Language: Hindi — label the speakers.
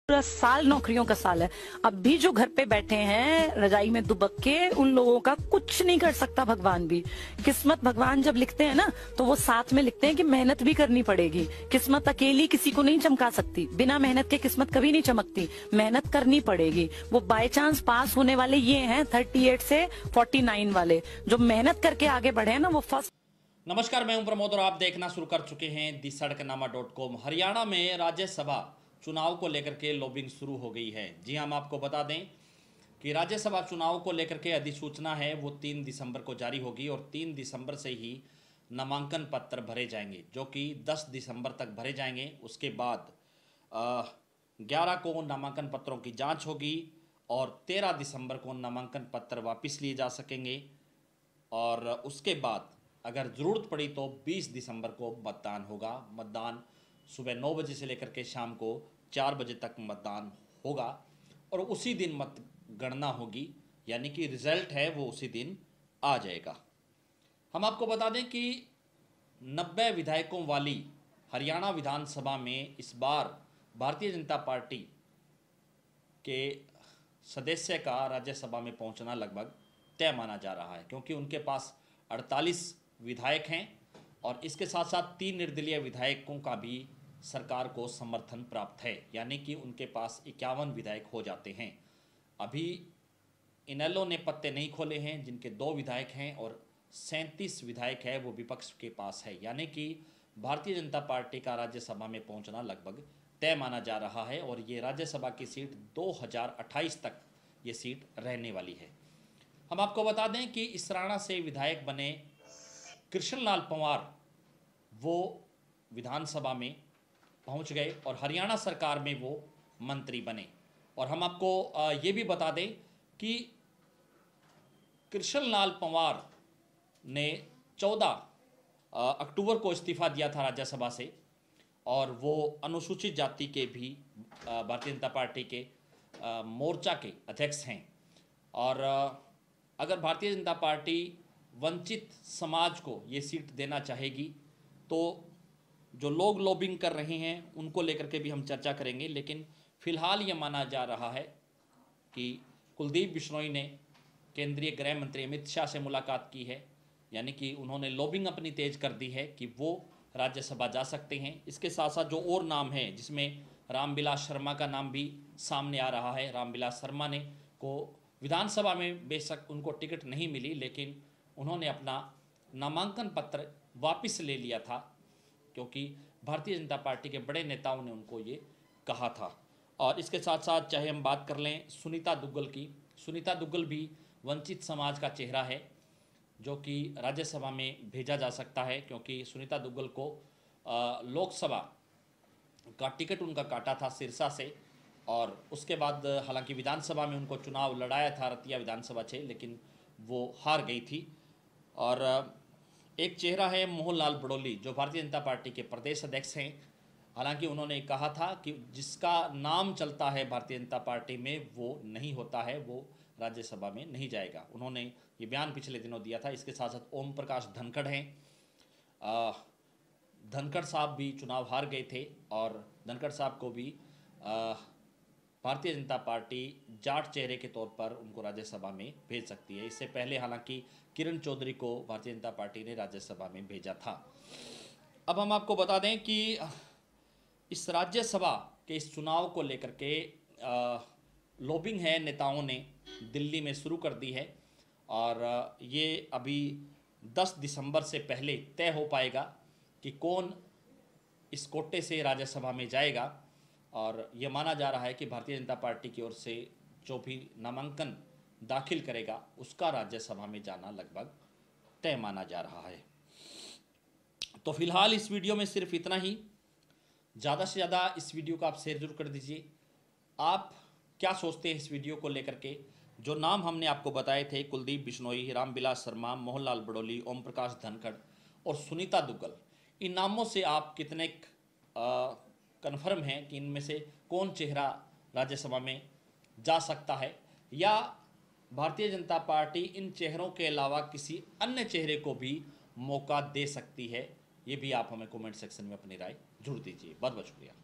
Speaker 1: पूरा साल नौकरियों का साल है। अब भी जो घर पे बैठे हैं रजाई में दुबक के, उन लोगों का कुछ नहीं कर सकता भगवान भी। किस्मत भगवान जब लिखते हैं ना, तो वो साथ में लिखते हैं कि मेहनत भी करनी पड़ेगी। किस्मत अकेली किसी को नहीं चमका सकती, बिना मेहनत के किस्मत कभी नहीं चमकती। मेहनत करनी पड़ेगी। वो बाय चांस पास होने वाले ये हैं 38 से 49 वाले, जो मेहनत करके आगे बढ़े हैं ना, वो फर्स्ट।
Speaker 2: नमस्कार, मैं हूं प्रमोद और आप देखना शुरू कर चुके हैं दी-सड़कनामा.com। हरियाणा में राज्यसभा चुनाव को लेकर के लॉबिंग शुरू हो गई है। जी हम आपको बता दें कि राज्यसभा चुनाव को लेकर के अधिसूचना है वो 3 दिसंबर को जारी होगी और 3 दिसंबर से ही नामांकन पत्र भरे जाएंगे, जो कि 10 दिसंबर तक भरे जाएंगे। उसके बाद 11 को नामांकन पत्रों की जांच होगी और 13 दिसंबर को नामांकन पत्र वापस लिए जा सकेंगे। और उसके बाद अगर ज़रूरत पड़ी तो 20 दिसंबर को मतदान होगा। मतदान सुबह 9 बजे से लेकर के शाम को 4 बजे तक मतदान होगा और उसी दिन मतगणना होगी, यानी कि रिजल्ट है वो उसी दिन आ जाएगा। हम आपको बता दें कि 90 विधायकों वाली हरियाणा विधानसभा में इस बार भारतीय जनता पार्टी के सदस्य का राज्यसभा में पहुंचना लगभग तय माना जा रहा है, क्योंकि उनके पास 48 विधायक हैं और इसके साथ साथ 3 निर्दलीय विधायकों का भी सरकार को समर्थन प्राप्त है, यानी कि उनके पास 51 विधायक हो जाते हैं। अभी इनेलो ने पत्ते नहीं खोले हैं, जिनके 2 विधायक हैं और 37 विधायक है वो विपक्ष के पास है, यानी कि भारतीय जनता पार्टी का राज्यसभा में पहुंचना लगभग तय माना जा रहा है और ये राज्यसभा की सीट 2028 तक ये सीट रहने वाली है। हम आपको बता दें कि इसराना से विधायक बने कृष्णलाल पंवार वो विधानसभा में पहुंच गए और हरियाणा सरकार में वो मंत्री बने। और हम आपको ये भी बता दें कि कृष्णलाल पंवार ने 14 अक्टूबर को इस्तीफा दिया था राज्यसभा से और वो अनुसूचित जाति के भी भारतीय जनता पार्टी के मोर्चा के अध्यक्ष हैं। और अगर भारतीय जनता पार्टी वंचित समाज को ये सीट देना चाहेगी तो जो लोग लॉबिंग कर रहे हैं उनको लेकर के भी हम चर्चा करेंगे। लेकिन फिलहाल ये माना जा रहा है कि कुलदीप बिश्नोई ने केंद्रीय गृह मंत्री अमित शाह से मुलाकात की है, यानी कि उन्होंने लॉबिंग अपनी तेज कर दी है कि वो राज्यसभा जा सकते हैं। इसके साथ साथ जो और नाम है, जिसमें रामविलास शर्मा का नाम भी सामने आ रहा है। रामविलास शर्मा ने को विधानसभा में बेशक उनको टिकट नहीं मिली, लेकिन उन्होंने अपना नामांकन पत्र वापस ले लिया था, क्योंकि भारतीय जनता पार्टी के बड़े नेताओं ने उनको ये कहा था। और इसके साथ साथ चाहे हम बात कर लें सुनीता दुग्गल की, सुनीता दुग्गल भी वंचित समाज का चेहरा है जो कि राज्यसभा में भेजा जा सकता है, क्योंकि सुनीता दुग्गल को लोकसभा का टिकट उनका काटा था सिरसा से और उसके बाद हालांकि विधानसभा में उनको चुनाव लड़ाया था रतिया विधानसभा से, लेकिन वो हार गई थी। और एक चेहरा है मोहन लाल बड़ोली, जो भारतीय जनता पार्टी के प्रदेश अध्यक्ष हैं। हालांकि उन्होंने कहा था कि जिसका नाम चलता है भारतीय जनता पार्टी में वो नहीं होता है, वो राज्यसभा में नहीं जाएगा। उन्होंने ये बयान पिछले दिनों दिया था। इसके साथ साथ ओम प्रकाश धनखड़ हैं। धनखड़ साहब भी चुनाव हार गए थे और धनखड़ साहब को भी भारतीय जनता पार्टी जाट चेहरे के तौर पर उनको राज्यसभा में भेज सकती है। इससे पहले हालांकि किरण चौधरी को भारतीय जनता पार्टी ने राज्यसभा में भेजा था। अब हम आपको बता दें कि इस राज्यसभा के इस चुनाव को लेकर के लॉबिंग है, नेताओं ने दिल्ली में शुरू कर दी है और ये अभी 10 दिसंबर से पहले तय हो पाएगा कि कौन इस कोटे से राज्यसभा में जाएगा। और ये माना जा रहा है कि भारतीय जनता पार्टी की ओर से जो भी नामांकन दाखिल करेगा उसका राज्यसभा में जाना लगभग तय माना जा रहा है। तो फिलहाल इस वीडियो में सिर्फ इतना ही। ज़्यादा से ज़्यादा इस वीडियो को आप शेयर जरूर कर दीजिए। आप क्या सोचते हैं इस वीडियो को लेकर के? जो नाम हमने आपको बताए थे, कुलदीप बिश्नोई, रामविलास शर्मा, मोहनलाल बड़ोली, ओम प्रकाश धनखड़ और सुनीता दुग्गल, इन नामों से आप कितने कन्फर्म हैं कि इनमें से कौन चेहरा राज्यसभा में जा सकता है, या भारतीय जनता पार्टी इन चेहरों के अलावा किसी अन्य चेहरे को भी मौका दे सकती है? ये भी आप हमें कमेंट सेक्शन में अपनी राय जरूर दीजिए। बहुत बहुत शुक्रिया।